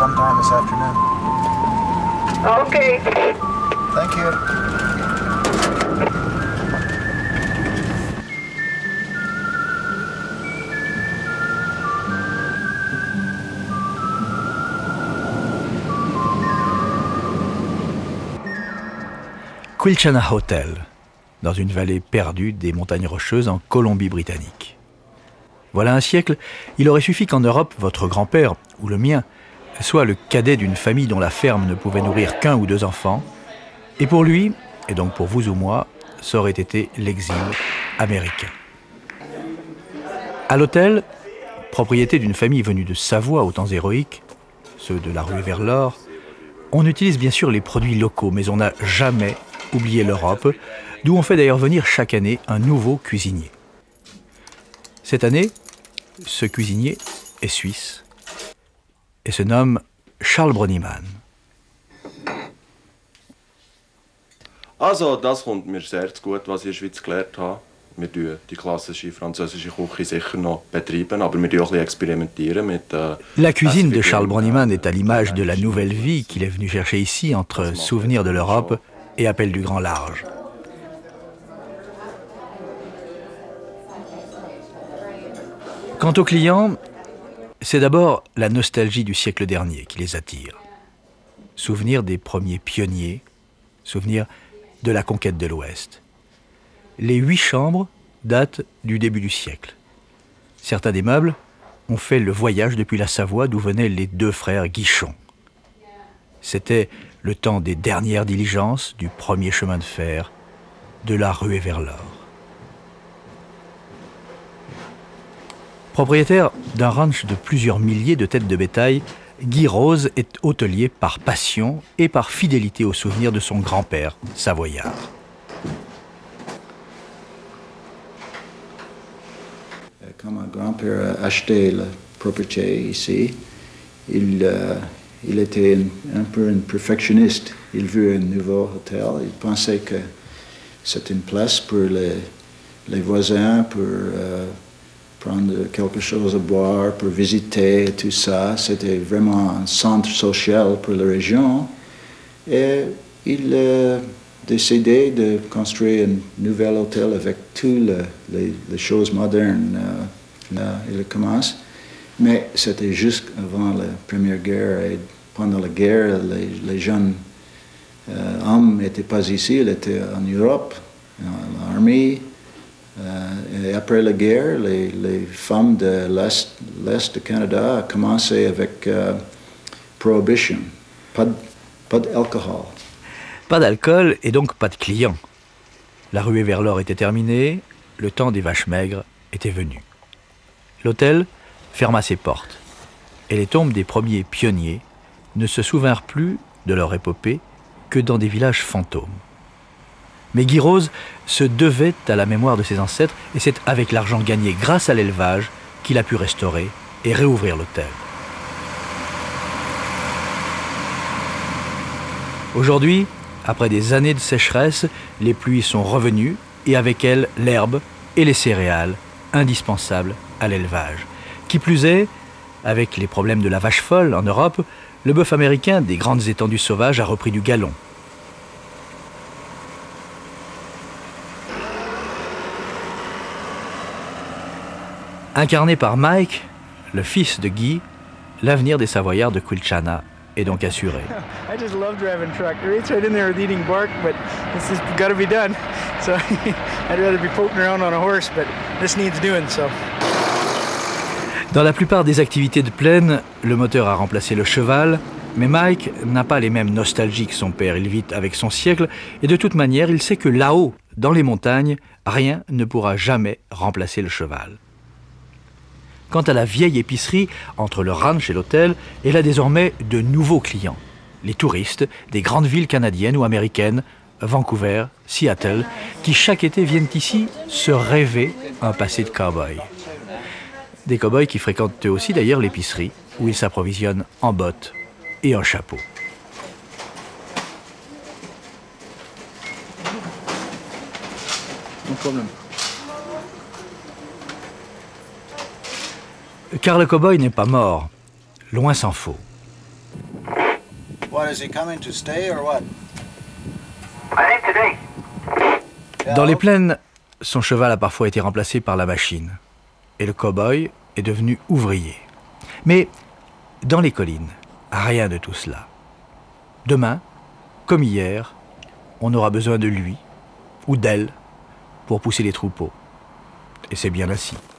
sometime this afternoon. Okay. Thank you. Quilchana Hotel, dans une vallée perdue des montagnes rocheuses en Colombie-Britannique. Voilà un siècle, il aurait suffi qu'en Europe, votre grand-père, ou le mien, soit le cadet d'une famille dont la ferme ne pouvait nourrir qu'un ou deux enfants, et pour lui, et donc pour vous ou moi, ça aurait été l'exil américain. À l'hôtel, propriété d'une famille venue de Savoie aux temps héroïques, ceux de la rue vers l'or, on utilise bien sûr les produits locaux, mais on n'a jamais oublié l'Europe, d'où on fait d'ailleurs venir chaque année un nouveau cuisinier. Cette année, ce cuisinier est suisse et se nomme Charles Brönnimann. Also, das kommt mir sehr zu gut, was ich in der Schweiz gelernt habe. Wir betreiben die klassische französische Küche sicher noch betreiben, aber wir auch ein bisschen experimentieren mit La cuisine de Charles Brönnimann est à l'image de la nouvelle vie qu'il est venu chercher ici entre souvenirs de l'Europe et appel du grand large. Quant aux clients, c'est d'abord la nostalgie du siècle dernier qui les attire. Souvenir des premiers pionniers, souvenir de la conquête de l'Ouest. Les 8 chambres datent du début du siècle. Certains des meubles ont fait le voyage depuis la Savoie d'où venaient les 2 frères Guichon. C'était le temps des dernières diligences, du premier chemin de fer, de la ruée vers l'or. Propriétaire d'un ranch de plusieurs milliers de têtes de bétail, Guy Rose est hôtelier par passion et par fidélité au souvenir de son grand-père savoyard. Quand mon grand-père a acheté la propriété ici, il était un peu un perfectionniste. Il veut un nouveau hôtel. Il pensait que c'était une place pour les voisins, pour prendre quelque chose à boire, pour visiter et tout ça. C'était vraiment un centre social pour la région. Et il a décidé de construire un nouvel hôtel avec toutes les choses modernes. Il commence. Mais c'était juste avant la Première Guerre. Et pendant la guerre, les jeunes hommes n'étaient pas ici, ils étaient en Europe, dans l'armée. Et après la guerre, les femmes de l'Est du Canada ont commencé avec Prohibition, pas d'alcool. Pas d'alcool et donc pas de clients. La ruée vers l'or était terminée, le temps des vaches maigres était venu. L'hôtel ferma ses portes et les tombes des premiers pionniers ne se souvinrent plus de leur épopée que dans des villages fantômes. Mais Guy Rose se devait à la mémoire de ses ancêtres et c'est avec l'argent gagné grâce à l'élevage qu'il a pu restaurer et réouvrir l'hôtel. Aujourd'hui, après des années de sécheresse, les pluies sont revenues et avec elles l'herbe et les céréales indispensables à l'élevage. Qui plus est, avec les problèmes de la vache folle en Europe, le bœuf américain des grandes étendues sauvages a repris du galon. Incarné par Mike, le fils de Guy, l'avenir des Savoyards de Quilchana est donc assuré. I just love driving truck. It's right in there with eating bark, but this has got to be done. So I'd rather be poking around on a horse, but this needs doing, so. Dans la plupart des activités de plaine, le moteur a remplacé le cheval, mais Mike n'a pas les mêmes nostalgies que son père. Il vit avec son siècle et de toute manière, il sait que là-haut, dans les montagnes, rien ne pourra jamais remplacer le cheval. Quant à la vieille épicerie, entre le ranch et l'hôtel, elle a désormais de nouveaux clients. Les touristes des grandes villes canadiennes ou américaines, Vancouver, Seattle, qui chaque été viennent ici se rêver un passé de cow-boy. Des cow-boys qui fréquentent eux aussi d'ailleurs l'épicerie, où ils s'approvisionnent en bottes et en chapeaux. No problem. Car le cow-boy n'est pas mort, loin s'en faut. what, is he coming to stay or what? I think today. Dans les plaines, son cheval a parfois été remplacé par la machine. Et le cow-boy est devenu ouvrier. Mais dans les collines, rien de tout cela. Demain, comme hier, on aura besoin de lui ou d'elle pour pousser les troupeaux. Et c'est bien ainsi.